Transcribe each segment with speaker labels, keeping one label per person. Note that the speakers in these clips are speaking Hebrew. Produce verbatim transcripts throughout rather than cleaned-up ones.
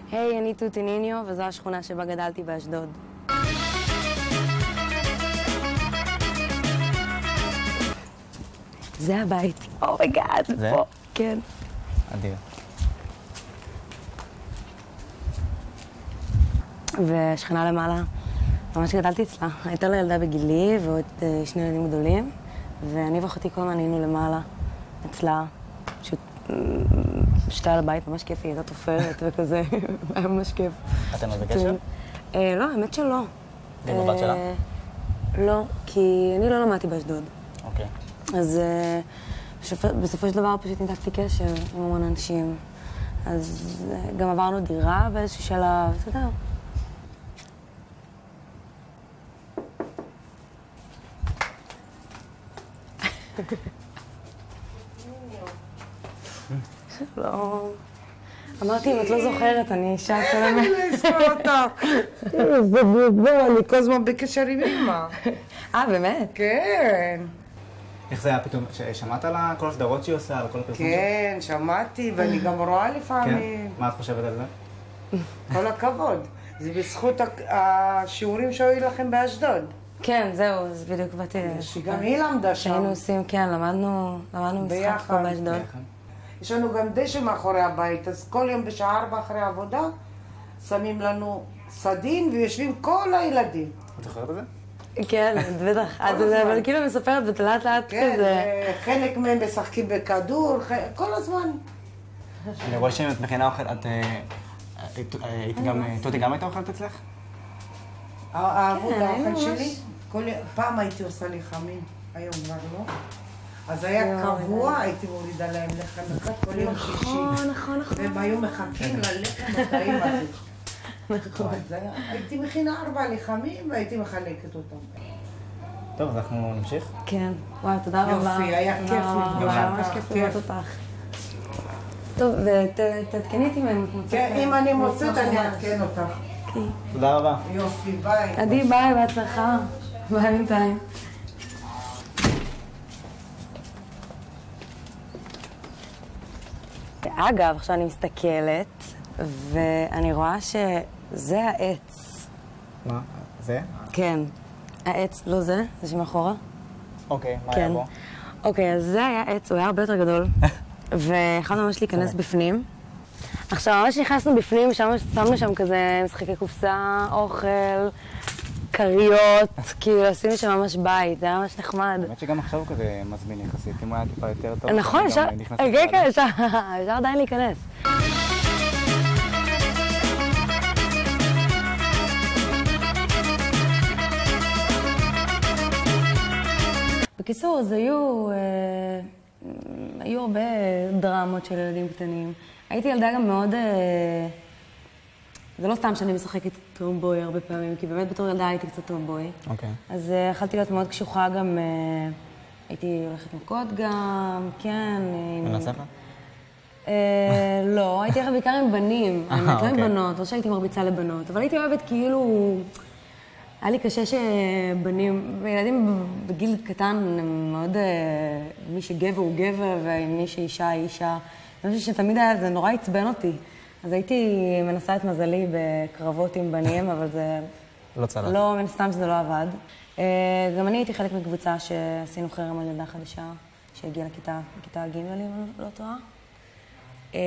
Speaker 1: היי, אני תותי ניניו, וזו השכונה שבה גדלתי באשדוד. זה הבית. אומייגאד,
Speaker 2: זה?
Speaker 1: פה. כן.
Speaker 2: אדיר.
Speaker 1: ושכנה למעלה, ממש גדלתי אצלה. הייתה לה ילדה בגילי ועוד שני ילדים גדולים, ואני ואחותי כל הזמן היינו למעלה אצלה. פשוט שתה על הבית, ממש כיף, היא הייתה תופרת וכזה, היה ממש כיף.
Speaker 2: אתם עוד בקשר?
Speaker 1: לא, האמת שלא.
Speaker 2: ועם הבת שלה?
Speaker 1: לא, כי אני לא למדתי באשדוד.
Speaker 2: אוקיי.
Speaker 1: אז בסופו של דבר פשוט ניתקתי קשר עם המון אנשים. אז גם עברנו דירה באיזשהו שלב, אתה יודע. שלום. אמרתי, אם את לא זוכרת, אני אישה כל הזמן.
Speaker 3: אני לא אזכור אותך. זה בובו, אני כל הזמן בקשר עם אמא.
Speaker 1: אה, באמת?
Speaker 3: כן.
Speaker 2: איך זה היה פתאום? שמעת על כל הסדרות שהיא עושה, על כל הפרסום?
Speaker 3: כן, שמעתי, ואני גם רואה
Speaker 2: כן?
Speaker 3: לפעמים.
Speaker 2: מה את חושבת על זה?
Speaker 3: כל הכבוד. זה בזכות השיעורים שהיו לכם באשדוד.
Speaker 1: כן, זהו, אז בדיוק באתי...
Speaker 3: שגם היא למדה שם.
Speaker 1: היינו עושים, כן, למדנו, למדנו משחק פה באשדוד.
Speaker 3: יש לנו גם דשא מאחורי הבית, אז כל יום בשעה ארבע אחרי העבודה שמים לנו סדין ויושבים כל הילדים.
Speaker 2: את זוכרת את זה?
Speaker 1: כן, בטח. אז זה אבל כאילו מספרת ולאט לאט
Speaker 3: כן,
Speaker 1: כזה.
Speaker 3: חלק מהם משחקים בכדור, כל הזמן.
Speaker 2: אני רואה שאם את מכינה אוכל, את... היית גם... תותי גם הייתה אוכלת אצלך?
Speaker 3: אהבו את
Speaker 1: כן,
Speaker 3: האוכל
Speaker 1: היינו
Speaker 3: שלי.
Speaker 1: ממש-
Speaker 3: פעם הייתי עושה לחמים, היום כבר לא. אז היה קבוע, הייתי מורידה להם לחם אחד כל יום שישי.
Speaker 1: נכון, נכון, נכון.
Speaker 3: והם היו מחכים ללחם הטעים הזה.
Speaker 1: נכון.
Speaker 3: אז היה- הייתי מכינה ארבע לחמים והייתי מחלקת אותם.
Speaker 2: טוב, אז אנחנו נמשיך.
Speaker 1: כן. וואי, תודה רבה.
Speaker 3: יופי, היה כיף
Speaker 1: תודה רבה,
Speaker 3: לפגוש
Speaker 1: ממש
Speaker 3: אותך.
Speaker 1: כיף
Speaker 3: כיף.
Speaker 1: לראות אותך. טוב, ותעדכני אותי אם את מוצאת...
Speaker 3: כן, אם אני מוצאת אני אעדכן אותך.
Speaker 2: תודה רבה.
Speaker 3: יופי, ביי.
Speaker 1: עדי, ביי, בהצלחה. ביי בינתיים. אגב, עכשיו אני מסתכלת, ואני רואה שזה העץ.
Speaker 2: מה? זה?
Speaker 1: כן. העץ, לא זה, זה שמאחורה.
Speaker 2: אוקיי, מה היה בו?
Speaker 1: אוקיי, אז זה היה עץ, הוא היה הרבה יותר גדול, ויכולנו ממש להיכנס בפנים. עכשיו, ממש נכנסנו בפנים, שם שמנו שם כזה משחקי קופסה, אוכל, כריות, כאילו עשינו שם ממש בית, זה היה ממש נחמד.
Speaker 2: האמת שגם עכשיו הוא כזה מזמין יחסית, אם הוא היה טיפה יותר טוב.
Speaker 1: נכון,
Speaker 2: אני
Speaker 1: אפשר,
Speaker 2: גם נכנס
Speaker 1: כן,
Speaker 2: לבד.
Speaker 1: כן, אפשר אפשר עדיין להיכנס. בקיצור, אז היו, אה, היו הרבה דרמות של ילדים קטנים. הייתי ילדה גם מאוד... אה, זה לא סתם שאני משחקת טומבוי הרבה פעמים, כי באמת בתור ילדה הייתי קצת טומבוי.
Speaker 2: אוקיי.
Speaker 1: אז אה, יכלתי להיות מאוד קשוחה גם... אה, הייתי הולכת מכות גם, כן. עם-
Speaker 2: בבית ספר?
Speaker 1: אה, לא, הייתי הולכת בעיקר עם בנים, האמת, לא עם
Speaker 2: אוקיי.
Speaker 1: בנות, לא שהייתי מרביצה לבנות, אבל הייתי אוהבת כאילו... היה לי קשה שבנים, ילדים בגיל קטן הם מאוד, אה, מי שגבר הוא גבר ומי שאישה היא אישה. אני חושבת שתמיד היה, זה נורא עצבן אותי. אז הייתי מנסה את מזלי בקרבות עם בנים, אבל זה...
Speaker 2: לא צלח.
Speaker 1: לא, מן סתם שזה לא עבד. אה, גם אני הייתי חלק מקבוצה שעשינו חרם על ילדה חדשה, שהגיעה לכיתה, לכיתה ג' אם אני לא טועה. אה,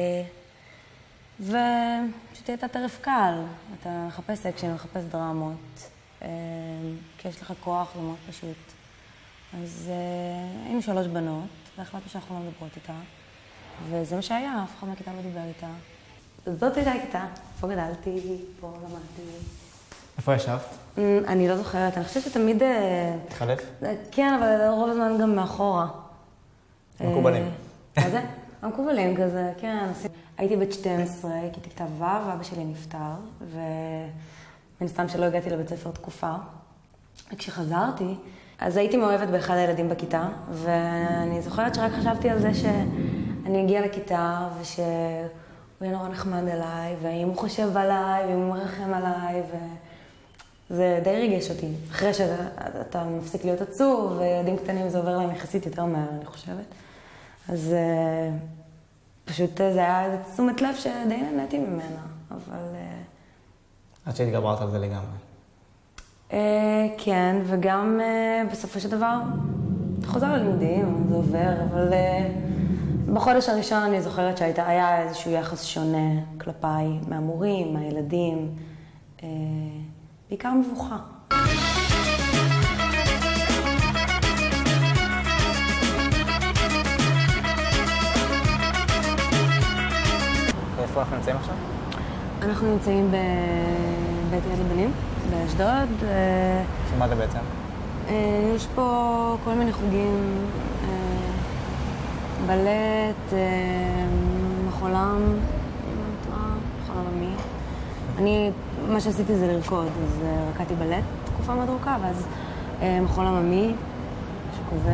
Speaker 1: ופשוט הייתה טרף קל, אתה מחפש אקשן, מחפש דרמות, אה, כי יש לך כוח, זה מאוד פשוט. אז אה, היינו שלוש בנות, והחלטנו שאנחנו לא מדברות איתה, וזה מה שהיה, אף אחד מהכיתה לא דיבר איתה. אז זאת הייתה הכיתה, פה גדלתי, פה למדתי.
Speaker 2: איפה ישבת?
Speaker 1: אה, אני לא זוכרת, אני חושבת שתמיד... אה,
Speaker 2: התחלף?
Speaker 1: כן, אבל רוב הזמן גם מאחורה.
Speaker 2: מקובלים.
Speaker 1: אה, מה זה? המקובלים כזה, כן. הייתי בת שתים עשרה, הייתי כיתה ו', ואבא שלי נפטר, ומן סתם שלא הגעתי לבית ספר תקופה. וכשחזרתי, אז הייתי מאוהבת באחד הילדים בכיתה, ואני זוכרת שרק חשבתי על זה שאני אגיע לכיתה, ושהוא יהיה נורא נחמד אליי, ואם הוא חושב עליי, ואם הוא מרחם עליי, וזה די ריגש אותי. אחרי שאתה מפסיק להיות עצוב, וילדים קטנים זה עובר להם יחסית יותר מהר, אני חושבת. אז פשוט זה היה איזה תשומת לב שדי נהניתי ממנה, אבל...
Speaker 2: עד שהתגברת על זה לגמרי.
Speaker 1: כן, וגם בסופו של דבר, חוזר ללימודים, זה עובר, אבל בחודש הראשון אני זוכרת שהיה איזשהו יחס שונה כלפיי, מהמורים, מהילדים, בעיקר מבוכה.
Speaker 2: איפה אנחנו נמצאים עכשיו?
Speaker 1: אנחנו נמצאים בבית יד לבנים, באשדוד.
Speaker 2: שמה זה בעצם?
Speaker 1: יש פה כל מיני חוגים, בלט, מחולם, מחול עממי. אני, מה שעשיתי זה לרקוד, אז רקדתי בלט תקופה מאוד ארוכה, ואז מחול עממי, משהו כזה.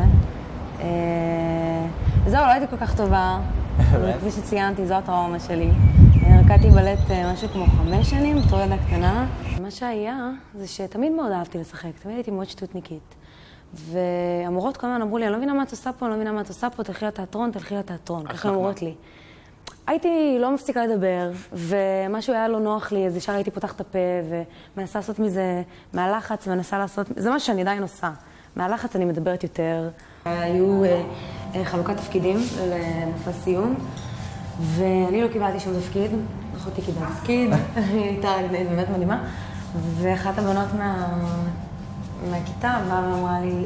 Speaker 1: זהו, לא הייתי כל כך טובה, כפי שציינתי, זו הטראומה שלי. רקדתי בלט משהו כמו חמש שנים, בתור ילדה קטנה. מה שהיה זה שתמיד מאוד אהבתי לשחק, תמיד הייתי מאוד שטותניקית. והמורות כל הזמן אמרו לי, אני לא מבינה מה את עושה פה, אני לא מבינה מה את עושה פה, תלכי לתיאטרון, תלכי לתיאטרון. ככה אמרות לי. הייתי לא מפסיקה לדבר, ומשהו היה לא נוח לי, אז ישר הייתי פותחת את הפה, ומנסה לעשות מזה מהלחץ, ומנסה לעשות... זה מה שאני עדיין עושה. מהלחץ אני מדברת יותר. היו חלוקת תפקידים למופע סיום, ואני לא קיבלתי שום תפקיד, אחותי קיבלה תפקיד, היא הייתה באמת מדהימה, ואחת הבנות מה... מהכיתה באה ואמרה לי,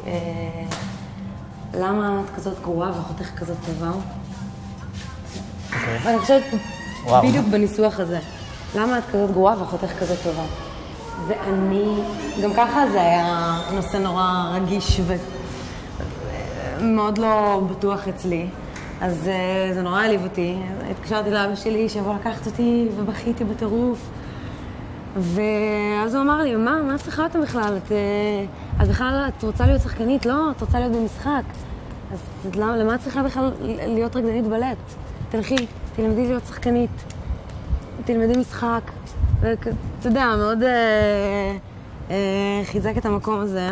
Speaker 1: למה את כזאת גרועה ואחותך כזאת טובה? ואני חושבת בדיוק בניסוח הזה, למה את כזאת גרועה ואחותך כזאת טובה? ואני, גם ככה זה היה נושא נורא רגיש ומאוד לא בטוח אצלי, אז זה נורא העליב אותי. התקשרתי לאבא שלי שיבוא לקחת אותי ובכיתי בטירוף. ואז הוא אמר לי, מה, מה צריכה אותם בכלל? את, את בכלל, את רוצה להיות שחקנית? לא, את רוצה להיות במשחק. אז למה, למה את צריכה בכלל להיות רקדנית בלט? תלכי, תלמדי להיות שחקנית, תלמדי משחק. ואתה יודע, מאוד אה, אה, חיזק את המקום הזה.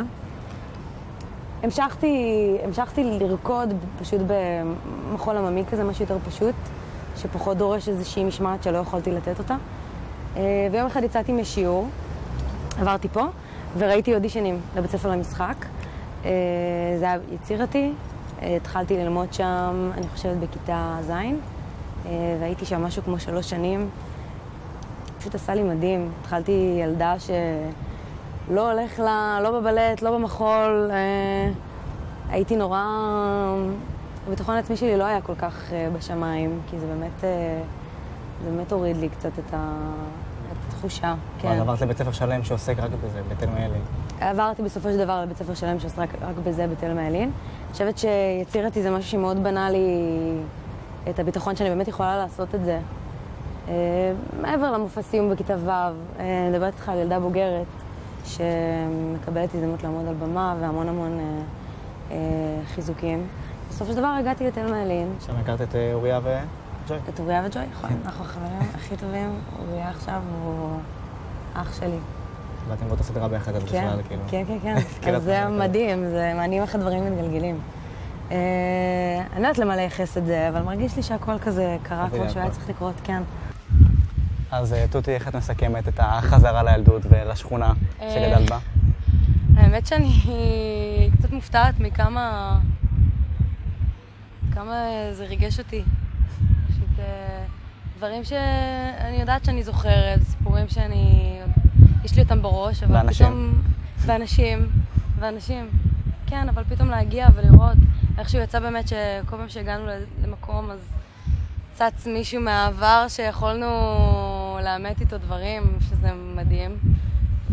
Speaker 1: המשכתי, המשכתי לרקוד פשוט במחול עממי כזה, משהו יותר פשוט, שפחות דורש איזושהי משמעת שלא יכולתי לתת אותה. ויום אחד יצאתי משיעור, עברתי פה, וראיתי אודישנים לבית ספר למשחק. זה היה יצירתי, התחלתי ללמוד שם, אני חושבת בכיתה ז', והייתי שם משהו כמו שלוש שנים. פשוט עשה לי מדהים. התחלתי ילדה שלא הולך לה, לא בבלט, לא במחול. הייתי נורא... הביטחון העצמי שלי לא היה כל כך בשמיים, כי זה באמת... זה באמת הוריד לי קצת את התחושה, כן.
Speaker 2: אבל עברת לבית ספר שלם שעוסק רק בזה, בתלמה ילין.
Speaker 1: עברתי בסופו של דבר לבית ספר שלם שעוסק רק בזה, בתלמה ילין. אני חושבת שיצירתי זה משהו שמאוד בנה לי את הביטחון שאני באמת יכולה לעשות את זה. מעבר למופע סיום בכיתה ו', אני מדברת איתך על ילדה בוגרת, שמקבלת הזדמנות לעמוד על במה והמון המון חיזוקים. בסופו של דבר הגעתי לתלמה ילין. שם
Speaker 2: הכרת את אוריה ו...
Speaker 1: את אוריה וג'וי, נכון. אנחנו החברים הכי טובים. אוריה עכשיו הוא אח שלי.
Speaker 2: ואתם באותה סדרה ביחד, אז בכלל, כאילו.
Speaker 1: כן, כן, כן. אז זה מדהים, זה מעניין איך הדברים מתגלגלים. אני לא יודעת למלא יחס את זה, אבל מרגיש לי שהכל כזה קרה כמו שהוא היה צריך לקרות, כן.
Speaker 2: אז תותי, איך את מסכמת את החזרה לילדות ולשכונה שגדלת בה?
Speaker 1: האמת שאני קצת מופתעת מכמה... כמה זה ריגש אותי. דברים שאני יודעת שאני זוכרת, סיפורים שאני... יש לי אותם בראש, אבל
Speaker 2: ואנשים.
Speaker 1: פתאום... ואנשים. ואנשים. כן, אבל פתאום להגיע ולראות איכשהו יצא באמת שכל פעם שהגענו למקום, אז צץ מישהו מהעבר שיכולנו לאמת איתו דברים, שזה מדהים. ו...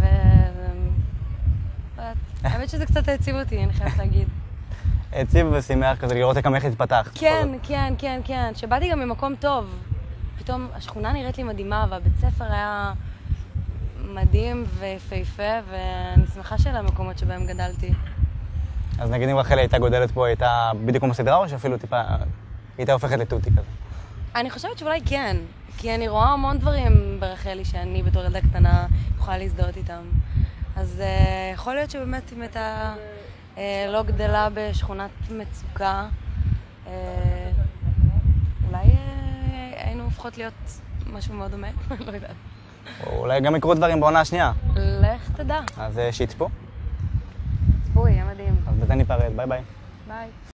Speaker 1: האמת שזה קצת העציב אותי, אני חייבת להגיד.
Speaker 2: העציב ושימח כזה לראות גם איך להתפתח.
Speaker 1: כן, כן, כן, כן. שבאתי גם ממקום טוב. פתאום השכונה נראית לי מדהימה, והבית ספר היה מדהים ויפהפה, ואני שמחה של המקומות שבהם גדלתי.
Speaker 2: אז נגיד אם רחלי הייתה גודלת פה, הייתה בדיוק כמו סדרה, או שאפילו טיפה הייתה הופכת לתותי כזה?
Speaker 1: אני חושבת שאולי כן, כי אני רואה המון דברים ברחלי שאני בתור ילדה קטנה יכולה להזדהות איתם. אז uh, יכול להיות שבאמת אם הייתה uh, לא גדלה בשכונת מצוקה, uh, אולי... Uh, הופכות להיות משהו מאוד דומה, לא יודעת.
Speaker 2: אולי גם יקרו דברים בעונה השנייה.
Speaker 1: לך תדע.
Speaker 2: אז שיצפו.
Speaker 1: צפו, יהיה מדהים.
Speaker 2: אז בזה ניפרד, ביי ביי.
Speaker 1: ביי.